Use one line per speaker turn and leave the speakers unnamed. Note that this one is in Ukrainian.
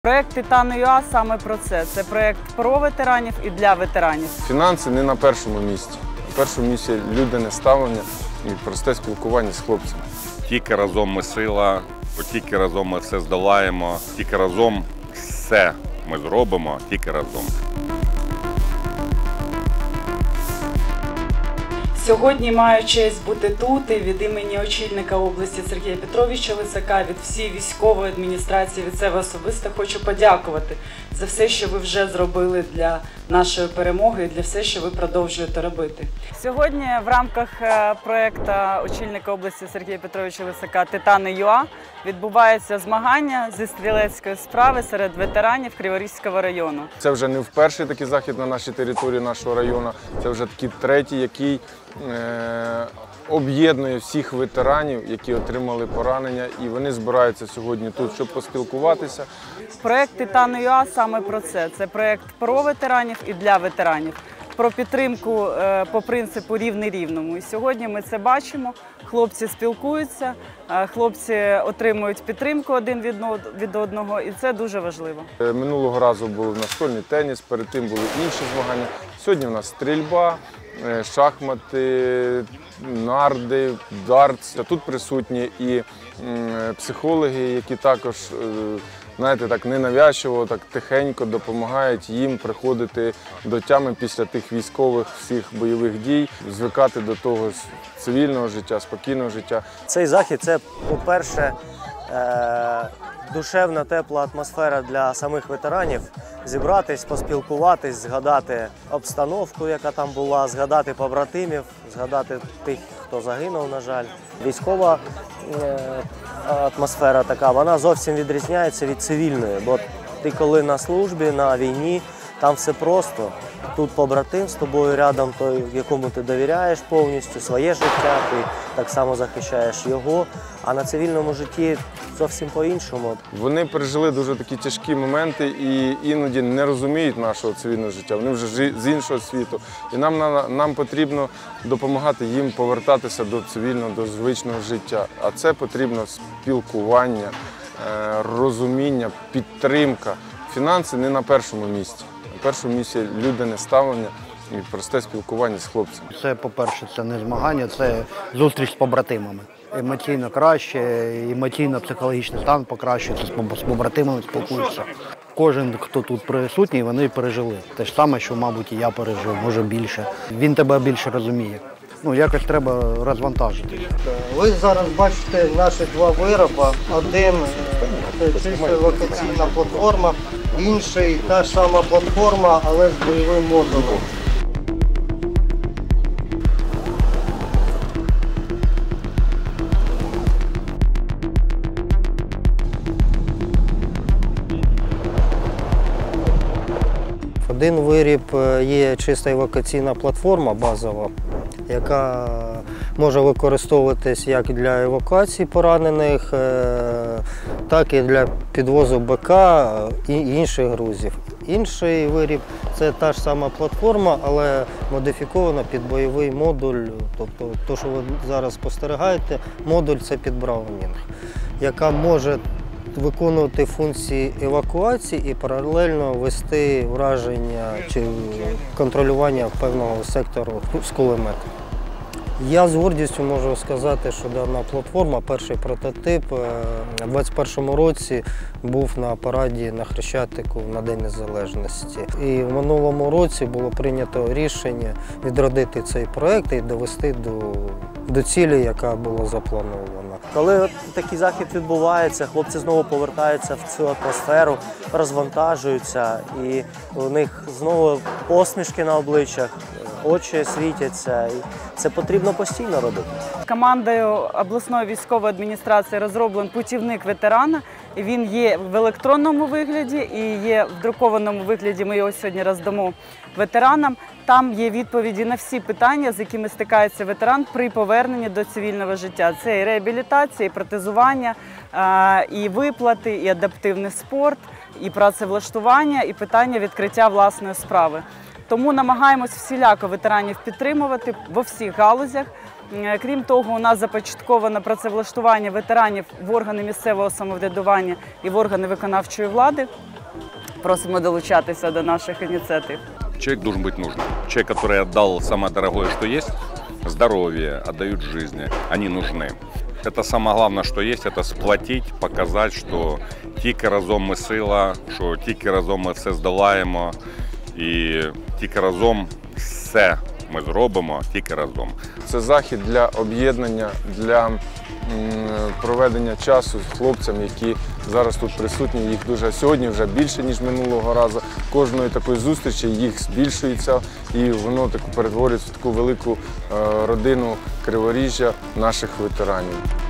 Проект «Титан.ua» саме про це. Це проект про ветеранів і для ветеранів.
Фінанси не на першому місці. На першому місці людяне ставлення і просте спілкування з хлопцями.
Тільки разом ми сила, тільки разом ми все здолаємо, тільки разом все ми зробимо, тільки разом.
Сьогодні маю честь бути тут і від імені очільника області Сергія Петровича Лисака, від всієї військової адміністрації, від себе особисто хочу подякувати за все, що ви вже зробили для нашої перемоги і для все, що ви продовжуєте робити. Сьогодні в рамках проєкту очільника області Сергія Петровича Лисака «Титан.ua» відбуваються змагання зі стрілецької справи серед ветеранів Криворізького району.
Це вже не вперше такий захід на нашій території нашого району, це вже такий третій, який об'єднує всіх ветеранів, які отримали поранення, і вони збираються сьогодні тут, щоб поспілкуватися.
Проект «Титан.ua» саме про це. Це проект про ветеранів і для ветеранів. Про підтримку по принципу рівний рівному. І сьогодні ми це бачимо. Хлопці спілкуються, хлопці отримують підтримку один від одного, і це дуже важливо.
Минулого разу був настольний теніс, перед тим були інші змагання. Сьогодні у нас стрільба, шахмати, нарди, дартс. Тут присутні і психологи, які також, знаєте, так ненавязчиво, так тихенько допомагають їм приходити до тями після тих військових всіх бойових дій, звикати до того цивільного життя, спокійного життя.
Цей захід – це, по-перше, душевна, тепла атмосфера для самих ветеранів. Зібратись, поспілкуватись, згадати обстановку, яка там була, згадати побратимів, згадати тих, хто загинув, на жаль. Військова атмосфера така, вона зовсім відрізняється від цивільної, бо ти коли на службі, на війні, там все просто. Тут побратим з тобою рядом, той, якому ти довіряєш повністю, своє життя, ти так само захищаєш його, а на цивільному житті зовсім по-іншому.
Вони пережили дуже такі тяжкі моменти і іноді не розуміють нашого цивільного життя, вони вже з іншого світу. І нам потрібно допомагати їм повертатися до цивільного, до звичного життя. А це потрібно спілкування, розуміння, підтримка. Фінанси не на першому місці. На першому місці людяне ставлення і просте спілкування з хлопцями.
Це, по-перше, це не змагання, це зустріч з побратимами. Емоційно краще, емоційно-психологічний стан покращується, з побратимами спілкуються. Кожен, хто тут присутній, вони пережили. Те ж саме, що, мабуть, і я пережив, може більше. Він тебе більше розуміє. Якось треба розвантажити.
Ви зараз бачите наші два вироби. Один – це чисто евакуаційна платформа, інший – та ж сама платформа, але з бойовим модулем. Один виріб є чиста евакуаційна платформа базова, яка може використовуватись як для евакуації поранених, так і для підвозу БК і інших грузів. Інший виріб – це та ж сама платформа, але модифікована під бойовий модуль. Тобто, те, що ви зараз спостерігаєте, модуль – це під Браунінг, яка може виконувати функції евакуації і паралельно вести враження чи контролювання певного сектору з кулемета. Я з гордістю можу сказати, що дана платформа, перший прототип, у 2021 році був на параді на Хрещатику на День Незалежності. І в минулому році було прийнято рішення відродити цей проєкт і довести до цілі, яка була запланована.
Коли такий захід відбувається, хлопці знову повертаються в цю атмосферу, розвантажуються, і у них знову посмішки на обличчях, очі світяться. І це потрібно постійно робити.
Командою обласної військової адміністрації розроблений путівник ветерана. Він є в електронному вигляді і є в друкованому вигляді, ми його сьогодні роздамо ветеранам. Там є відповіді на всі питання, з якими стикається ветеран при поверненні до цивільного життя. Це і реабілітація, і протезування, і виплати, і адаптивний спорт, і працевлаштування, і питання відкриття власної справи. Тому намагаємось всіляко ветеранів підтримувати во всіх галузях. Крім того, у нас започатковано працевлаштування ветеранів в органи місцевого самоврядування і в органи виконавчої влади. просимо долучатися до наших ініціатив.
Человек должен быть нужным. Человек, который отдал самое дорогое, что есть, здоровье, отдают жизни, они нужны. Это самое главное, что есть, это сплотить, показать, що тільки разом ми сила, що тільки разом ми все здолаємо, і тільки разом все ми зробимо, тільки разом.
Це захід для об'єднання, для проведення часу з хлопцями, які зараз тут присутні. Їх дуже сьогодні вже більше, ніж минулого разу. Кожної такої зустрічі їх збільшується, і воно перетворюється в таку велику родину Криворіжжя наших ветеранів.